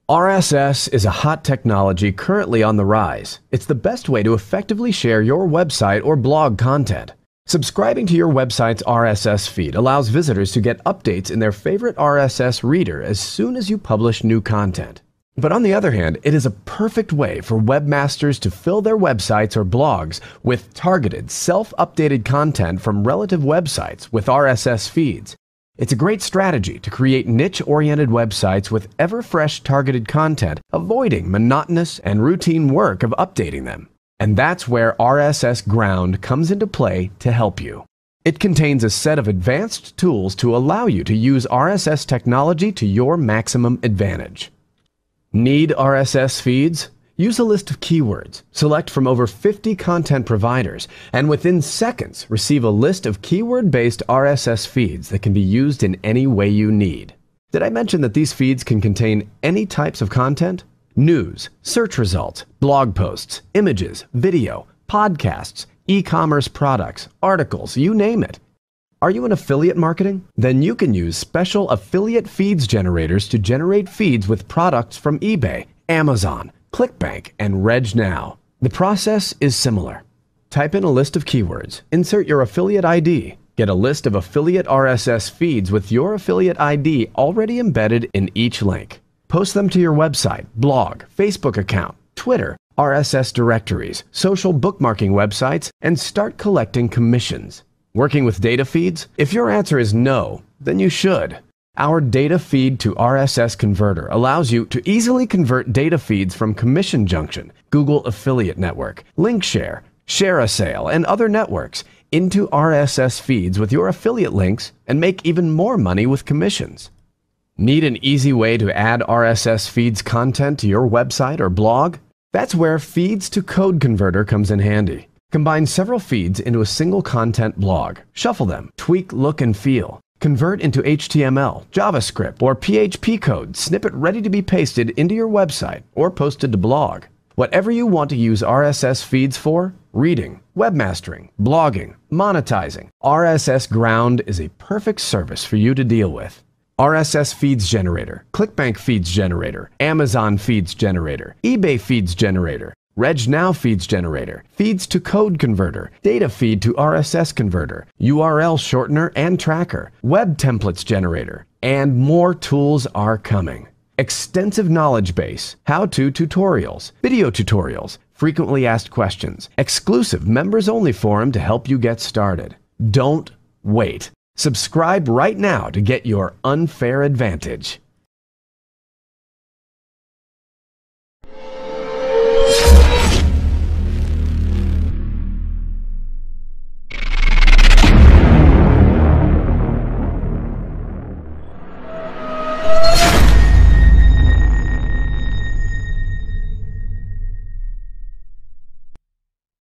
RSS is a hot technology currently on the rise. It's the best way to effectively share your website or blog content. Subscribing to your website's RSS feed allows visitors to get updates in their favorite RSS reader as soon as you publish new content. But on the other hand, it is a perfect way for webmasters to fill their websites or blogs with targeted, self-updated content from relative websites with RSS feeds. It's a great strategy to create niche-oriented websites with ever-fresh targeted content, avoiding monotonous and routine work of updating them. And that's where RSS Ground comes into play to help you. It contains a set of advanced tools to allow you to use RSS technology to your maximum advantage. Need RSS feeds? Use a list of keywords, select from over 50 content providers, and within seconds receive a list of keyword-based RSS feeds that can be used in any way you need. Did I mention that these feeds can contain any types of content? News, search results, blog posts, images, video, podcasts, e-commerce products, articles, you name it. Are you in affiliate marketing? Then you can use special affiliate feeds generators to generate feeds with products from eBay, Amazon, ClickBank, and RegNow. The process is similar. Type in a list of keywords, insert your affiliate ID, get a list of affiliate RSS feeds with your affiliate ID already embedded in each link. Post them to your website, blog, Facebook account, Twitter, RSS directories, social bookmarking websites, and start collecting commissions. Working with data feeds? If your answer is no, then you should. Our data feed to RSS converter allows you to easily convert data feeds from Commission Junction, Google Affiliate Network, Linkshare, ShareASale, and other networks into RSS feeds with your affiliate links and make even more money with commissions. Need an easy way to add RSS feeds content to your website or blog? That's where Feeds to Code Converter comes in handy. Combine several feeds into a single content blog. Shuffle them, tweak look and feel. Convert into HTML, JavaScript, or PHP code, snippet ready to be pasted into your website or posted to blog. Whatever you want to use RSS feeds for, reading, webmastering, blogging, monetizing, RSS Ground is a perfect service for you to deal with. RSS Feeds Generator, ClickBank Feeds Generator, Amazon Feeds Generator, eBay Feeds Generator, RegNow Feeds Generator, Feeds to Code Converter, Data Feed to RSS Converter, URL Shortener and Tracker, Web Templates Generator, and more tools are coming. Extensive knowledge base, how-to tutorials, video tutorials, frequently asked questions, exclusive members-only forum to help you get started. Don't wait. Subscribe right now to get your unfair advantage.